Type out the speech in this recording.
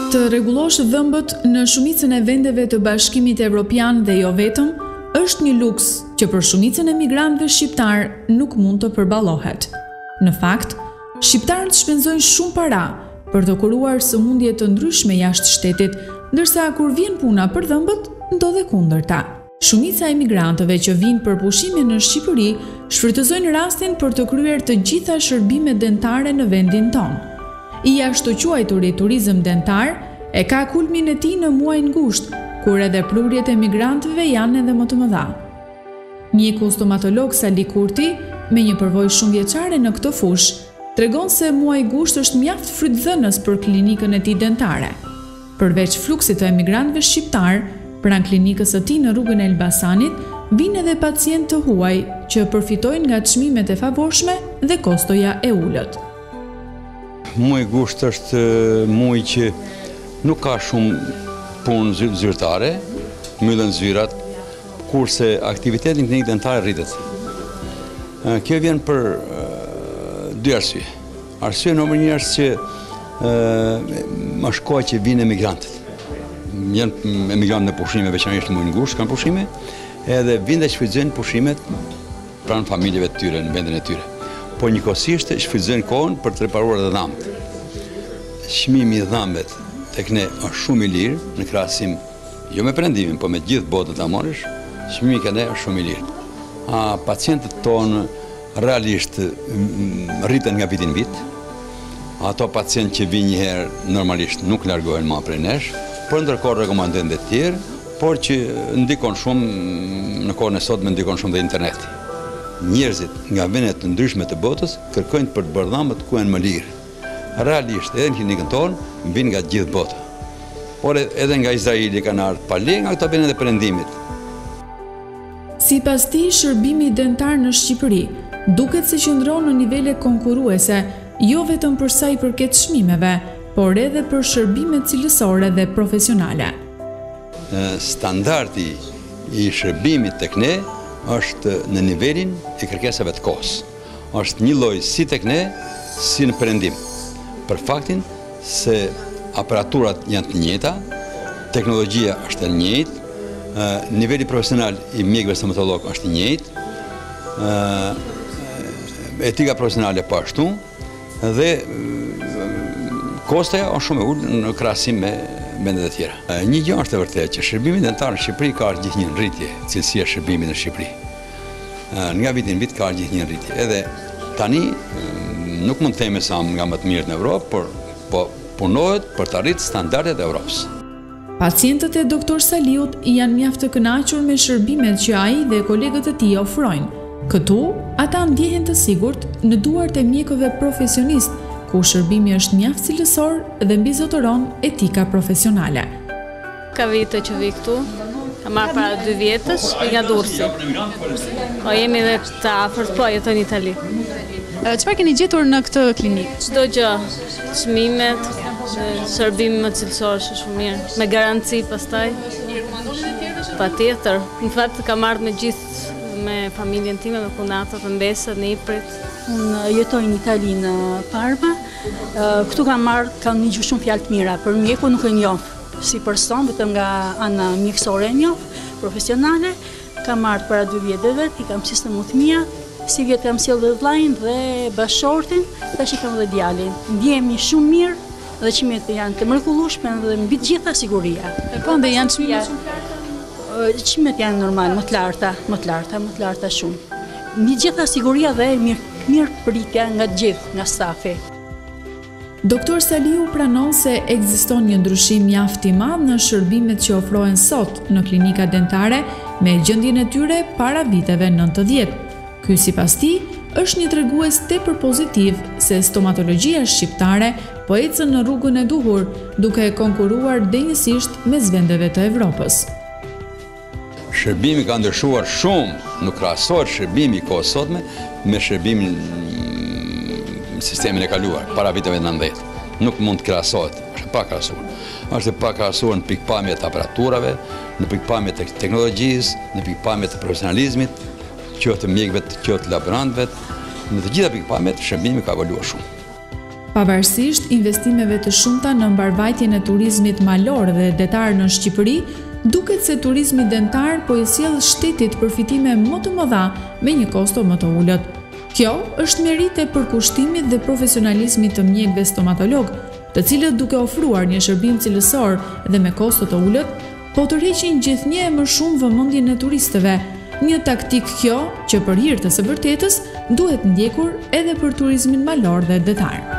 Të rregullosh dhëmbët në shumicën e vendeve të Bashkimit Evropian dhe jo vetëm, është një luks që për shumicën e migrantëve shqiptar nuk mund të përballohet. Në fakt, shqiptarët shpenzojnë shumë para për të kuruar sëmundje të ndryshme jashtë shtetit, ndërsa kur vjen puna për dhëmbët, ndodhe kundërta. Shumica e migrantëve që vinë për pushime në Shqipëri shfrytëzojnë rastin për të kryer të gjitha shërbimet dentare në vendin tonë. I ashtu quajturi turizëm dentar e ka kulmin e tij në muajin gusht, kur edhe prurjet e migrantëve janë edhe më të mëdha. Mjeku stomatolog Sali Kurti, me një përvojë shumë vjeçare në këtë fushë, tregon se muaji gusht është mjaft frytdhënës për klinikën e tij dentare. Përveç fluksit të emigrantëve shqiptar, pranë klinikës së tij në rrugën e Elbasanit, vinë edhe pacientë të huaj që përfitojnë nga çmimet e favorshme dhe kostoja e ulët. Muaji gusht është muaj që nuk ka shumë punë zyrtare, mbyllen zyrat, kurse aktiviteti në klinikë dentare rritet. Kjo vjen për dy arsye. Arsye nr. 1 është që më shkoj që vinë emigrantët. Janë emigrantë në pushime, veçanërisht në muajin gusht kanë pushime, edhe vinë dhe shfrytëzojnë pushimet pranë familjeve të tyre në vendin e tyre. Por njëkohësisht shfrytëzojnë kohën për të reparuar edhe dhëmbët. Çmimi i dhëmbëve tek ne është shumë i lirë në krahasim jo me perëndimin, por me gjithë botën ta marrësh, çmimi ka ne është shumë i lirë. Pacientët tonë realisht rriten nga viti në vit. Ato pacientë që vinë një herë normalisht nuk largohen më prej nesh, por ndërkohë rekomandojnë të tjerë, por që ndikon shumë në kohën e sotme ndikon shumë dhe interneti. Njerëzit nga vendet të ndryshme të botës kërkojnë për të bërë dhëmbët ku janë më lirë. Realisht edhe në klinikën tonë vinë nga gjithë bota. Por edhe nga Izraeli kanë ardhur pa lek nga këto vende të perëndimit. Sipas tij, shërbimi dentar në Shqipëri duket se qëndron në nivele konkurruese, jo vetëm për sa i përket çmimeve, por edhe për shërbimet cilësore dhe profesionale. Standardi i shërbimit tek ne është në nivelin e kërkesave të kohës. Është një lloj si tek ne, si në perëndim. Për faktin se aparaturat janë të njëjta, teknologjia është e njëjtë, niveli profesional i mjekëve stomatolog është i njëjtë, etika profesionale po ashtu, dhe kostoja është shumë e ulë në krahasim me vendet e tjera. Një gjë është e vërtetë që shërbimi dentar në Shqipëri ka ardhur gjithnjë në rritje, cilësia e shërbimit në Shqipëri. Nga viti në vit ka ardhur gjithnjë në rritje. Edhe tani nuk mund të themi sa nga më të mirët në Evropë, por punohet për të arritur standardet e Evropës. Pacientët e doktor Saliut janë mjaft të kënaqur me shërbimet që ai dhe kolegët e tij ofrojnë. Këtu, ata ndjehen të sigurt në duart e mjekëve profesionistë, ku shërbimi është mjaft cilësor dhe mbizotëron etika profesionale. Ka vite që vi këtu, ka marrë para 2 vjetësh nga Durrësi. Po jemi dhe të afërt, po jetoj në Itali. Çfarë keni gjetur në këtë klinikë? Çdo gjë, çmimet, shërbimi më cilësor është shumë mirë, me garanci pastaj. Patjetër, në fakt ka marrë me gjithë me familjen time, me punatët, me mbesët, në Iprit. Unë jetoj në Itali në Parma. Këtu kam një gjuhë shumë fjalë të mira, për mjeku nuk e njoh si person, vetëm nga ana mjekësore e njoh, profesionale. Kam marrë para 2 vjetëve, i kam sistemu të mia, si vjetë kam sjellë dhe vllajin dhe bashortin, tash i kam dhe djalin. Ndjehemi shumë mirë dhe çmimet janë të mrekullueshme dhe mbi të gjitha siguria. Po dhe janë çmimet çmimet janë normal, më të larta shumë. Mbi të gjitha siguria dhe mirë pritja nga gjithë, nga stafi. Doktor Saliu pranon se ekziston një ndryshim mjaft i madh në shërbimet që ofrohen sot në klinika dentare me gjendjen e tyre para viteve 90. Ky sipas tij është një tregues tepër pozitiv se stomatologjia shqiptare po ecën në rrugën e duhur, duke konkuruar denjësisht mes vendeve të Evropës. Shërbimi ka ndryshuar shumë, nuk krahasohet shërbimi i kohës sotme me shërbimin në sistemin e kaluar, para viteve 90. Nuk mund të krahasohet, është pa krahasuar. Është pa krahasuar në pikpamje të aparaturave, në pikpamje të teknologjisë, në pikpamje të profesionalizmit, qoftë mjekëve, qoftë laborantëve, në të gjitha pikpamjet shërbimi ka evoluar shumë. Pavarësisht investimeve të shumta në mbarvajtjen e turizmit malor dhe detar në Shqipëri, duket se turizmi dentar po i sjell shtetit përfitime më të mëdha me një kosto më të ulët. Kjo është merit e përkushtimit dhe profesionalizmit të mjekëve stomatolog, të cilët duke ofruar një shërbim cilësor dhe me kosto të ulët, po tërheqin gjithnjë e më shumë vëmendjen e turistëve. Një taktik kjo që për hir të së vërtetës duhet ndjekur edhe për turizmin malor dhe detar.